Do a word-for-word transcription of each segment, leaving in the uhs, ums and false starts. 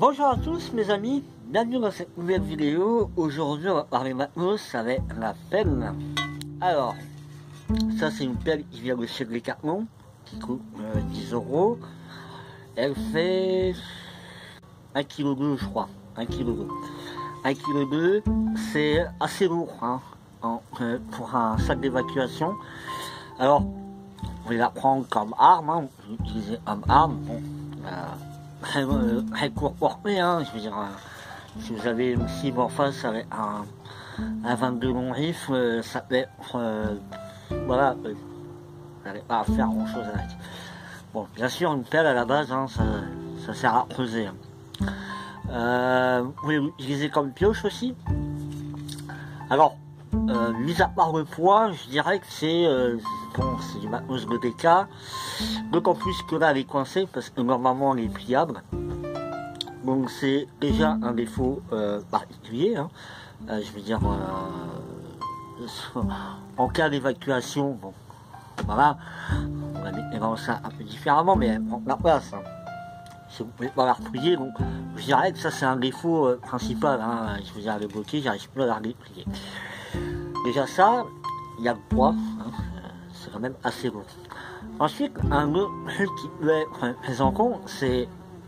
Bonjour à tous mes amis, bienvenue dans cette nouvelle vidéo. Aujourd'hui on va parler matos avec la pelle. Alors, ça c'est une pelle qui vient de chez Decathlon, qui coûte euh, dix euros. Elle fait un virgule deux kg je crois, un virgule deux kg. un virgule deux kg c'est assez lourd hein, en, euh, pour un sac d'évacuation. Alors, on va la prendre comme arme, hein, on peut l'utiliser comme arme. Bon, euh, Très, euh, très court portée, hein, je veux dire, euh, si vous avez une cible en face avec un, un vingt-deux long rifle, euh, ça peut être, euh, voilà, euh, vous n'allez pas à faire grand chose avec. Bon, bien sûr, une pelle à la base, hein, ça, ça sert à creuser. Hein. Euh, vous pouvez l'utiliser comme pioche aussi. Alors, euh, mis à part le poids, je dirais que c'est euh, bon, c'est du matos de D K. D'autant plus que là elle est coincée parce que normalement elle est pliable. Donc c'est déjà un défaut euh, particulier. Hein. Euh, je veux dire, euh, en cas d'évacuation, bon, voilà, on va mettre ça un peu différemment, mais elle prend la place. Hein. Si vous ne pouvez pas la replier, donc je dirais que ça c'est un défaut euh, principal. Hein. Je veux dire, elle est bloquée, j'arrive plus à la replier. Déjà ça, il y a le poids, hein, c'est quand même assez lourd. Ensuite, un autre truc qui peut être pris en compte, c'est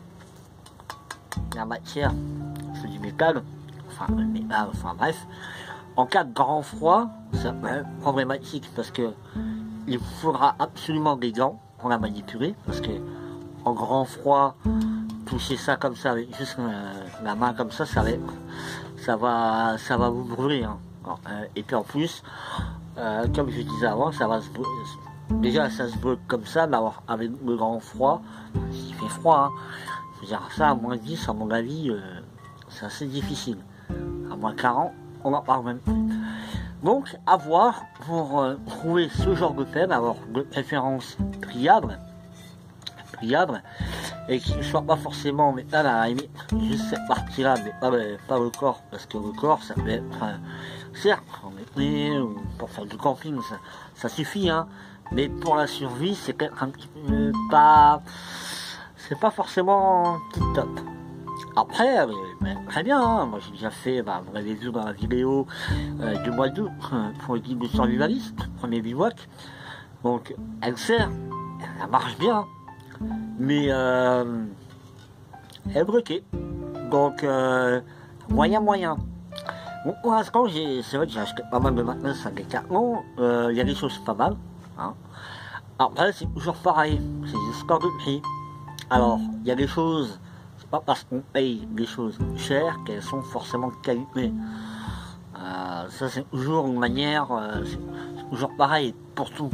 la matière, c'est du métal, enfin le métal, enfin bref. En cas de grand froid, ça peut être problématique parce que il faudra absolument des gants pour la manipuler, parce que en grand froid, toucher ça comme ça avec juste euh, la main comme ça, ça va, être, ça va, ça va vous brûler. Hein. Alors, euh, et puis en plus, euh, comme je disais avant, ça va se brûler. Déjà ça se bloque comme ça, mais alors avec le grand froid, s'il fait froid, hein, je veux dire ça à moins dix, à mon avis, euh, c'est assez difficile. À moins quarante, on n'en parle même plus. Donc à voir pour euh, trouver ce genre de pelle, alors de préférence pliable, pliable, et qui ne soit pas forcément en métal à la limite, juste cette partie-là, mais pas le, pas le corps, parce que le corps ça peut être, euh, certes, en métal ou pour faire du camping, ça, ça suffit, hein. Mais pour la survie, c'est peut-être un petit peu pas, c'est pas forcément tout top. Après, euh, ben, très bien, hein. Moi j'ai déjà fait, bah, vous l'avez vu dans la vidéo euh, du mois d'août pour le guide de survivaliste, premier bivouac. Donc elle sert, elle marche bien, mais euh, elle est bloquée. Donc euh, moyen moyen. Bon, pour l'instant, c'est vrai que j'ai acheté pas mal de matos à Decathlon. Il euh, y a des choses pas mal. Hein. Après, c'est toujours pareil, c'est des histoires de prix. Alors, il y a des choses, c'est pas parce qu'on paye des choses chères qu'elles sont forcément de qualité. Euh, ça, c'est toujours une manière, euh, c'est toujours pareil pour tout.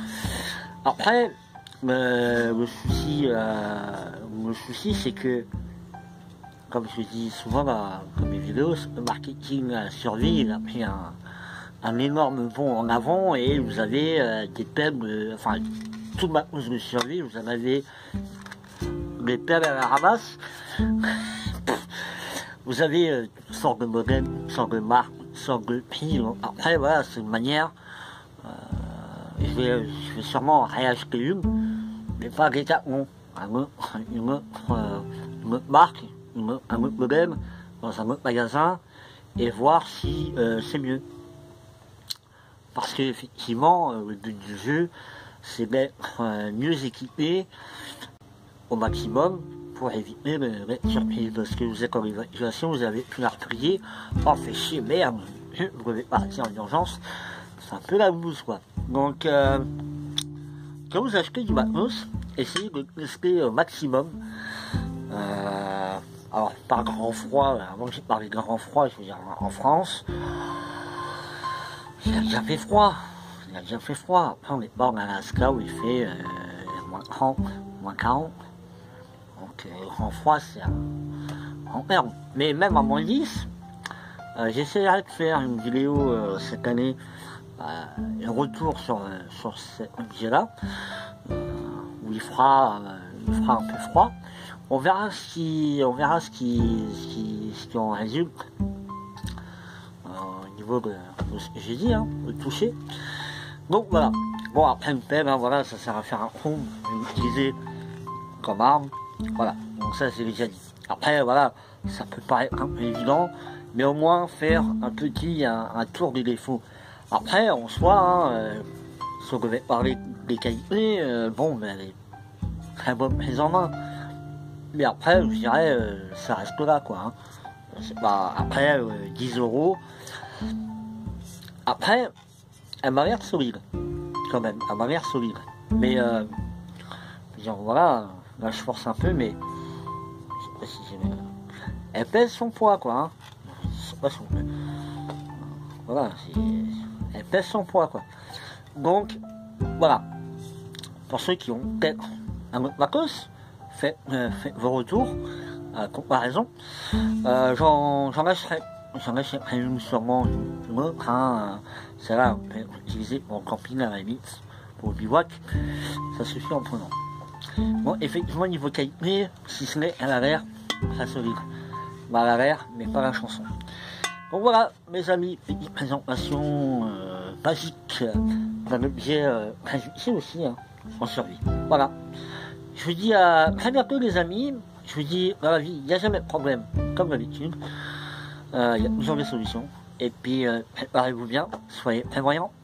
Après, euh, le souci, euh, le souci, c'est que, comme je dis souvent dans, dans mes vidéos, le marketing la survie, il a pris un. un énorme bond en avant et vous avez euh, des pelles, euh, enfin tout le matos de survie, vous en avez des pelles à la ramasse, vous avez euh, toutes sortes de modèles, toutes sortes de marques, toutes sortes de prix. Donc après voilà, c'est une manière, euh, je, vais, je vais sûrement réacheter une, mais pas Decathlon, un autre, une, autre, euh, une autre marque, une autre, un autre modèle, dans un autre magasin, et voir si euh, c'est mieux. Parce qu'effectivement, le but du jeu, c'est d'être euh, mieux équipé au maximum pour éviter d'être surpris. Parce que vous êtes en évacuation, vous avez pu la replier. Oh, fait chier, merde, vous devez partir en urgence. C'est un peu la blouse, quoi. Donc, euh, quand vous achetez du matos, essayez de tester au maximum. Euh, alors, par grand froid, avant que j'ai parlé de grand froid, je veux dire en France. Il a déjà fait froid, il a déjà fait froid. Après on est pas en Alaska où il fait euh, moins trente, moins quarante. Donc euh, en froid c'est en merde. Mais même à moins dix, euh, j'essaierai de faire une vidéo euh, cette année, euh, un retour sur, euh, sur cet objet-là, euh, où il fera, euh, il fera un peu froid. On verra ce qui, on verra ce qui, ce qui, ce qui en résulte. Au niveau de, de ce que j'ai dit, hein, le toucher. Donc voilà. Bon, après une pelle, hein, voilà, ça sert à faire un trou, utiliser comme arme. Voilà. Donc ça, c'est déjà dit. Après, voilà, ça peut paraître un peu évident, mais au moins faire un petit, un, un tour des défauts. Après, en soi, hein, euh, si on devait parler des qualités, euh, bon, ben, elle est très bonne prise en main. Mais après, je dirais, euh, ça reste là, quoi. Hein. C'est pas, après, euh, dix euros. Après, elle m'a l'air solide, quand même. Elle m'a l'air solide. Mais, euh, dire, voilà, là, je force un peu, mais je sais pas si j'ai... Elle pèse son poids, quoi. Hein. Je sais pas son... Voilà, elle pèse son poids, quoi. Donc, voilà. Pour ceux qui ont peut-être un autre matos, faites, euh, faites vos retours, à comparaison. Euh, j'en, j'en lâcherai. J'en lâcherai une sûrement une autre. Hein. Celle-là, on peut l'utiliser pour camping à la limite, pour le bivouac. Ça suffit en prenant. Bon, effectivement, niveau qualité, si ce n'est, elle a l'air très solide. Bah, elle a l'air, mais pas la chanson. Donc voilà, mes amis, petite présentation euh, basique d'un objet euh, très utile aussi, hein, en survie. Voilà. Je vous dis à très bientôt, les amis. Je vous dis, dans la vie, il n'y a jamais de problème, comme d'habitude. Euh, il y a toujours des solutions. Et puis, euh, préparez-vous bien, soyez prévoyants.